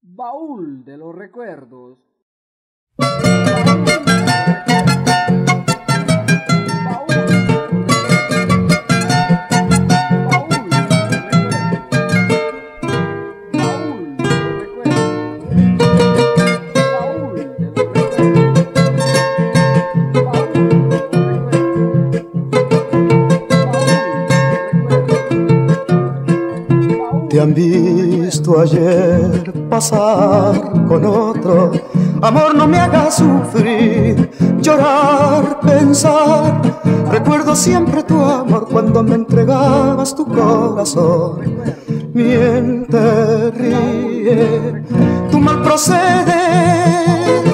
Baúl de los recuerdos. Te han visto ayer pasar con otro. Amor, no me hagas sufrir, llorar, pensar. Recuerdo siempre tu amor cuando me entregabas tu corazón. Miente, ríe, tu mal proceder